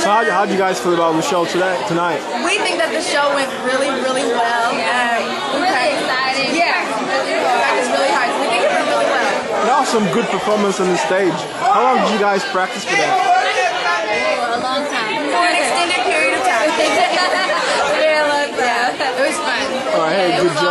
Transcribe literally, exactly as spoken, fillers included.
So how how'd you guys feel about the show today tonight? We think that the show went really, really well. Um, Really excited. yeah, practice really hard. So we think it went really well. That was some good performance on the stage. How long did you guys practice for that? A long time. For an extended period of time. Very long time. It was fun. All right, hey, good job.